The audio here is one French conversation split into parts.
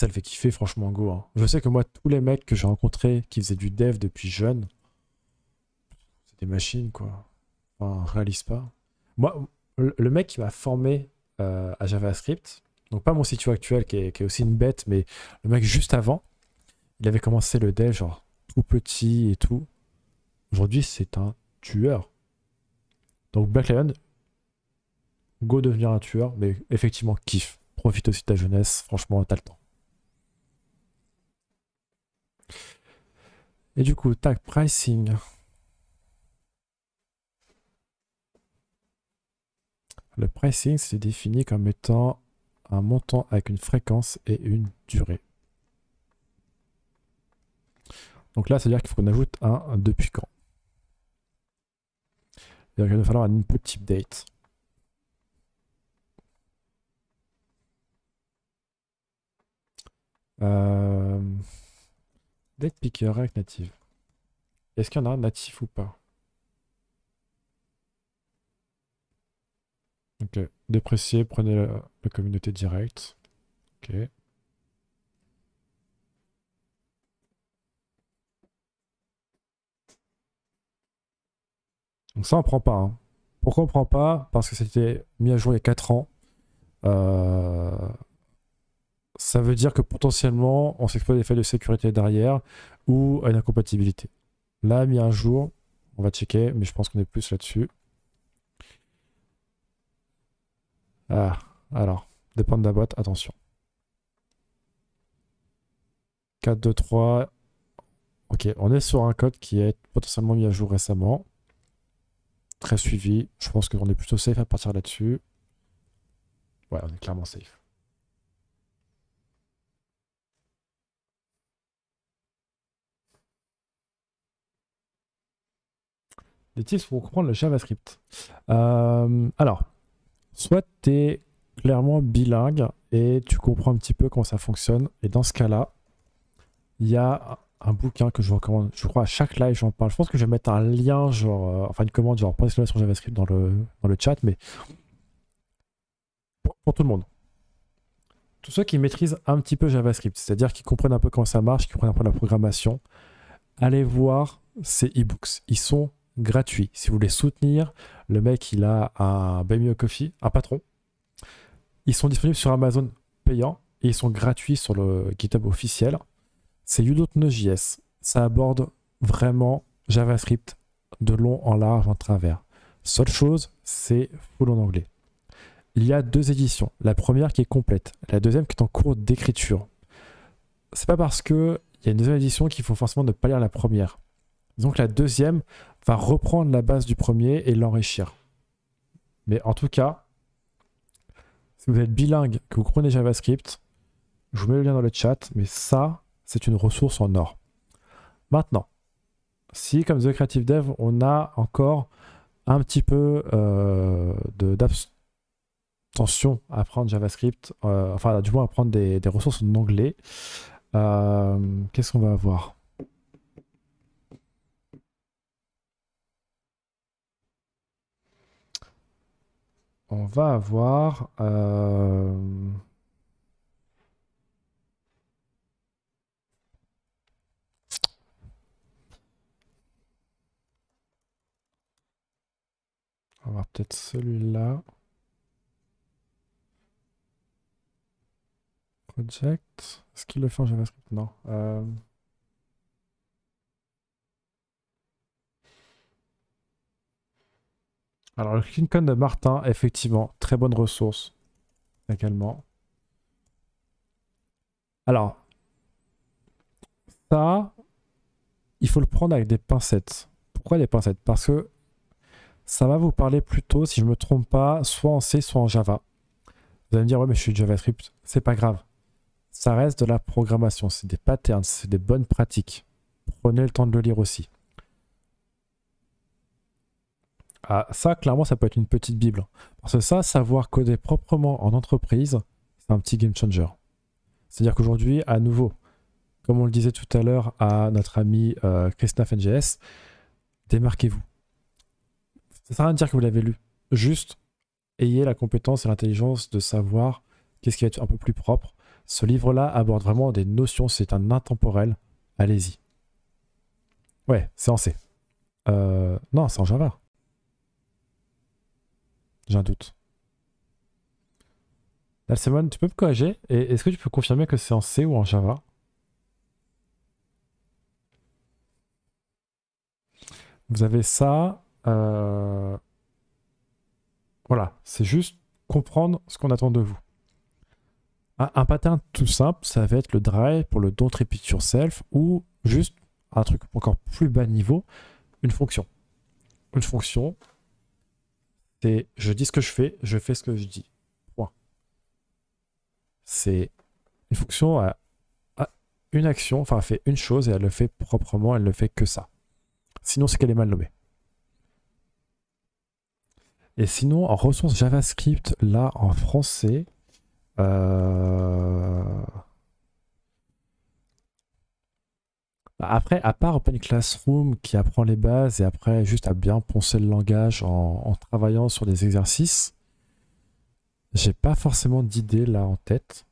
Ça le fait kiffer, franchement, Go, hein. Je sais que moi, tous les mecs que j'ai rencontrés qui faisaient du dev depuis jeune, c'est des machines, quoi. Enfin, réalise pas. Moi, le mec qui m'a formé à JavaScript, donc pas mon CTO actuel qui est aussi une bête, mais le mec juste avant, il avait commencé le dev, genre tout petit et tout. Aujourd'hui, c'est un tueur. Donc Black Lion, go devenir un tueur, mais effectivement, kiffe. Profite aussi de ta jeunesse, franchement, t'as le temps. Et du coup, tac, pricing. Le pricing, c'est défini comme étant un montant avec une fréquence et une durée. Donc là, c'est-à-dire qu'il faut qu'on ajoute un depuis quand. C'est-à-dire qu'il va falloir un input type date. Date picker React Native. Est-ce qu'il y en a un natif ou pas? Ok. Déprécier, prenez la communauté directe. Ok. Donc ça, on prend pas, hein. Pourquoi on prend pas? Parce que c'était mis à jour il y a 4 ans. Euh, Ça veut dire que potentiellement, on s'expose des failles de sécurité derrière ou à une incompatibilité. Là, mis un jour, on va checker, mais je pense qu'on est plus là-dessus. Ah, alors, dépend de la boîte, attention. 4, 2, 3. Ok, on est sur un code qui est potentiellement mis à jour récemment. Très suivi. Je pense qu'on est plutôt safe à partir là-dessus. Ouais, on est clairement safe. Des tips pour comprendre le JavaScript. Alors, soit tu es clairement bilingue et tu comprends un petit peu comment ça fonctionne. Et dans ce cas-là, il y a un bouquin que je vous recommande. Je crois à chaque live, j'en parle. Je pense que je vais mettre un lien, genre, enfin une commande, genre, point d'exclamation JavaScript dans le chat, mais pour tout le monde. Tous ceux qui maîtrisent un petit peu JavaScript, c'est-à-dire qui comprennent un peu comment ça marche, qui comprennent un peu la programmation, allez voir ces e-books. Ils sont gratuits. Si vous voulez soutenir, le mec, il a un Buy Me a Coffee, un patron. Ils sont disponibles sur Amazon payant et ils sont gratuits sur le GitHub officiel. C'est You Don't Know JS. Ça aborde vraiment JavaScript de long en large en travers. Seule chose, c'est full en anglais. Il y a 2 éditions. La première qui est complète, la deuxième qui est en cours d'écriture. C'est pas parce qu'il y a une deuxième édition qu'il faut forcément ne pas lire la première. Donc la deuxième va reprendre la base du premier et l'enrichir. Mais en tout cas, si vous êtes bilingue, que vous comprenez JavaScript, je vous mets le lien dans le chat, mais ça, c'est une ressource en or. Maintenant, si comme The Creative Dev, on a encore un petit peu d'abstention à apprendre JavaScript, enfin du moins à apprendre des ressources en anglais, qu'est-ce qu'on va avoir? On va avoir... on va avoir peut-être celui-là. Project. Est-ce qu'il le fait en JavaScript? Non. Alors, le Clean de Martin, effectivement, très bonne ressource également. Alors, ça, il faut le prendre avec des pincettes. Pourquoi des pincettes? Parce que ça va vous parler plutôt, si je ne me trompe pas, soit en C, soit en Java. Vous allez me dire, ouais, mais je suis JavaScript. C'est pas grave. Ça reste de la programmation. C'est des patterns, c'est des bonnes pratiques. Prenez le temps de le lire aussi. Ah, ça, clairement, ça peut être une petite bible. Parce que ça, savoir coder proprement en entreprise, c'est un petit game changer. C'est-à-dire qu'aujourd'hui, à nouveau, comme on le disait tout à l'heure à notre ami Christophe NGS, démarquez-vous. Ça sert à rien de dire que vous l'avez lu. Juste, ayez la compétence et l'intelligence de savoir qu'est-ce qui va être un peu plus propre. Ce livre-là aborde vraiment des notions, c'est un intemporel. Allez-y. Ouais, c'est en C. Non, c'est en Java. J'ai un doute. Alcemon, tu peux me corriger? Et est-ce que tu peux confirmer que c'est en C ou en Java? Vous avez ça. Voilà, c'est juste comprendre ce qu'on attend de vous. Un pattern tout simple, ça va être le drive pour le don't repeat yourself ou juste un truc encore plus bas niveau, une fonction. Une fonction, c'est je dis ce que je fais ce que je dis. Point. C'est une fonction a une action, enfin elle fait une chose et elle le fait proprement, elle ne fait que ça. Sinon, c'est qu'elle est mal nommée. Et sinon, en ressources JavaScript, là en français, après, à part Open Classroom qui apprend les bases et après juste à bien poncer le langage en travaillant sur des exercices, j'ai pas forcément d'idée là en tête.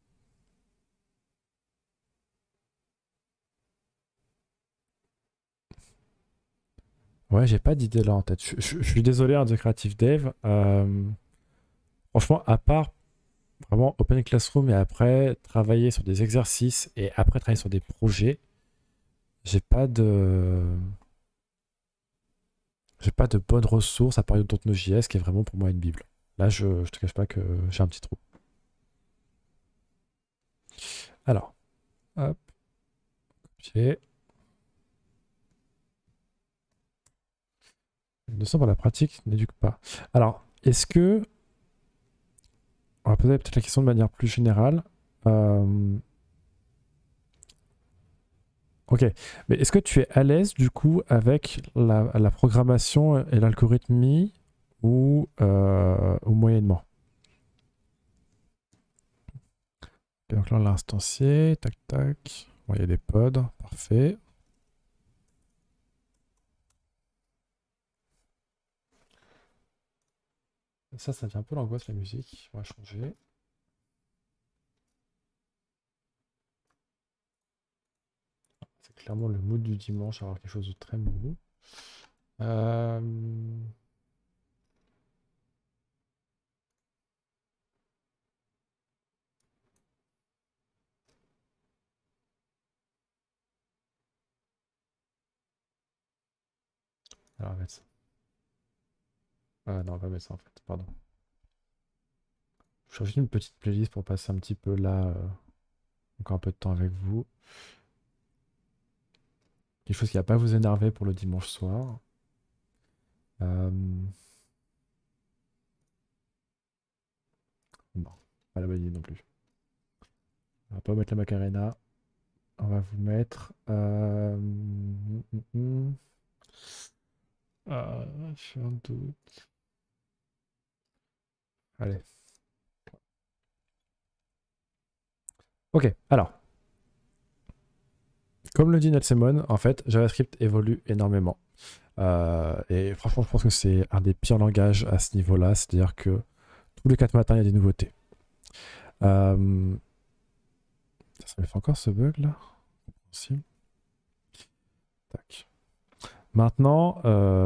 Ouais, j'ai pas d'idée là en tête. Je suis désolé hein, de Creative Dev. Franchement, à part vraiment Open Classroom et après travailler sur des exercices et après travailler sur des projets, j'ai pas de j'ai pas de bonnes ressources à part Node.js qui est vraiment pour moi une bible. Là, je te cache pas que j'ai un petit trou. Alors, hop, j'ai une leçon pour la pratique n'éduque pas. Alors, est-ce que on va poser peut-être la question de manière plus générale. Ok, mais est-ce que tu es à l'aise du coup avec la programmation et l'algorithmie ou moyennement? Donc là, on l'a instancié, tac tac. Bon, il y a des pods, parfait. Ça devient un peu l'angoisse la musique. On va changer. C'est clairement le mood du dimanche, avoir quelque chose de très mou. Euh, Alors, on va mettre ça. Non, on va mettre ça en fait, pardon. Je cherche juste une petite playlist pour passer un petit peu là, encore un peu de temps avec vous. Quelque chose qui va pas vous énerver pour le dimanche soir. Euh, Non, pas la bonne idée non plus. On va pas mettre la Macarena. On va vous mettre. J'ai un doute. Allez. Ok, alors. Comme le dit Nelson, en fait, JavaScript évolue énormément. Et franchement, je pense que c'est un des pires langages à ce niveau-là. C'est-à-dire que tous les 4 matins, il y a des nouveautés. Euh, Ça me fait encore ce bug là. Compréhensible. Tac. Maintenant,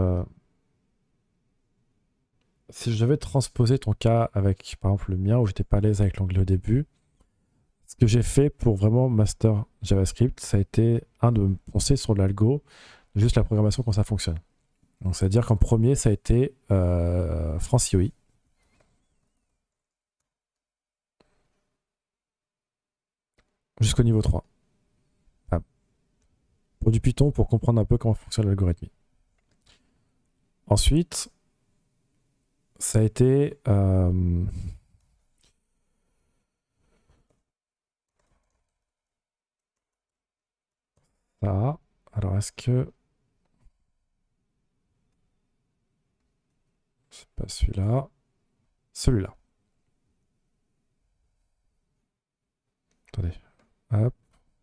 si je devais transposer ton cas avec, par exemple, le mien où j'étais pas à l'aise avec l'anglais au début, ce que j'ai fait pour vraiment master JavaScript, ça a été, de me penser sur l'algo, juste la programmation quand ça fonctionne. Donc, c'est-à-dire qu'en premier, ça a été FranciOI. Jusqu'au niveau 3. Enfin, pour du Python, pour comprendre un peu comment fonctionne l'algorithme. Ensuite, ça a été... ça. Alors, est-ce que... C'est pas celui-là. Celui-là. Attendez. Hop.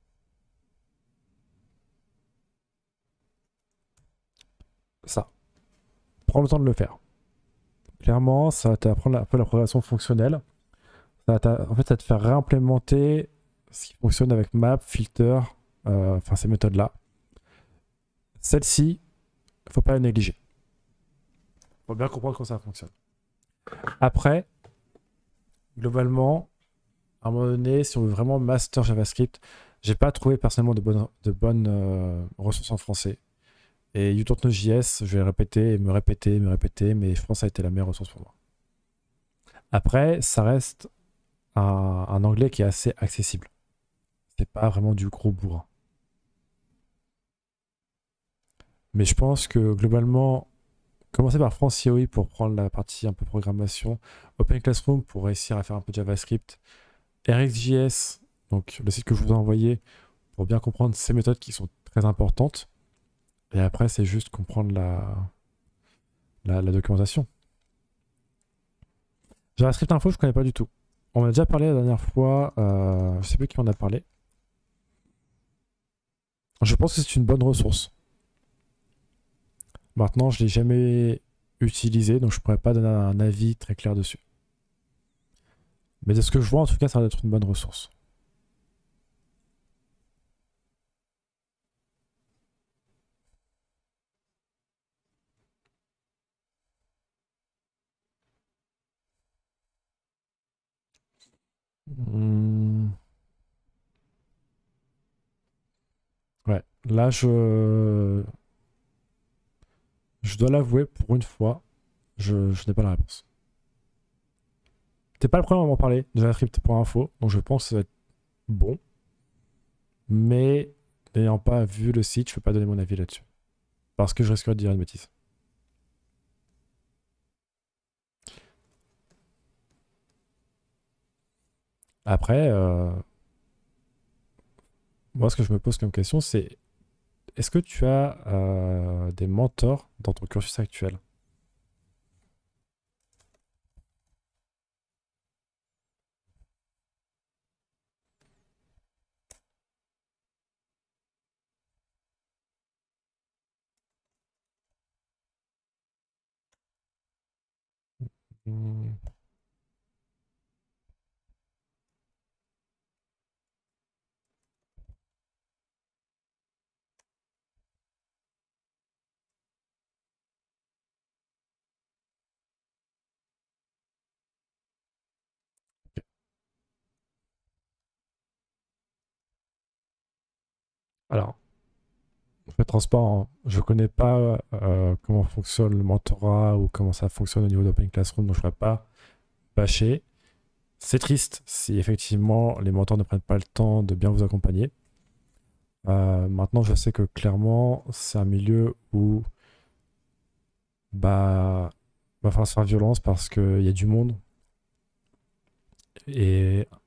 Ça. Prends le temps de le faire. Clairement, ça va t'apprendre un peu la programmation fonctionnelle. En fait, ça te fait réimplémenter ce qui fonctionne avec map, filter, enfin ces méthodes-là. Celle-ci, faut pas la négliger. Faut bien comprendre comment ça fonctionne. Après, globalement, à un moment donné, si on veut vraiment master JavaScript, j'ai pas trouvé personnellement de bonnes ressources en français. Et YouDon'tKnowJS, je vais répéter, me répéter, me répéter, mais je pense que ça a été la meilleure ressource pour moi. Après, ça reste un anglais qui est assez accessible. C'est pas vraiment du gros bourrin. Mais je pense que globalement, commencer par France COI pour prendre la partie un peu programmation, Open Classroom pour réussir à faire un peu de JavaScript, RxJS, donc le site que je vous ai envoyé, pour bien comprendre ces méthodes qui sont très importantes. Et après, c'est juste comprendre la documentation. JavaScript Info, je ne connais pas du tout. On a déjà parlé la dernière fois, je ne sais plus qui en a parlé. Je pense que c'est une bonne ressource. Maintenant, je ne l'ai jamais utilisé, donc je ne pourrais pas donner un avis très clair dessus. Mais de ce que je vois, en tout cas, ça va être une bonne ressource. Hmm. Ouais, là, je dois l'avouer, pour une fois, je n'ai pas la réponse. T'es pas le premier à m'en parler de JavaScript pour info, donc je pense que ça va être bon. Mais n'ayant pas vu le site, je peux pas donner mon avis là-dessus. Parce que je risquerais de dire une bêtise. Après, moi, ce que je me pose comme question, c'est est-ce que tu as des mentors dans ton cursus actuel? Hmm. Alors, je vais être transparent, hein. Je connais pas comment fonctionne le mentorat ou comment ça fonctionne au niveau d'Open Classroom, donc je ne vais pas bâcher. C'est triste si effectivement les mentors ne prennent pas le temps de bien vous accompagner. Maintenant, je sais que clairement, c'est un milieu où bah va falloir se faire violence parce qu'il y a du monde et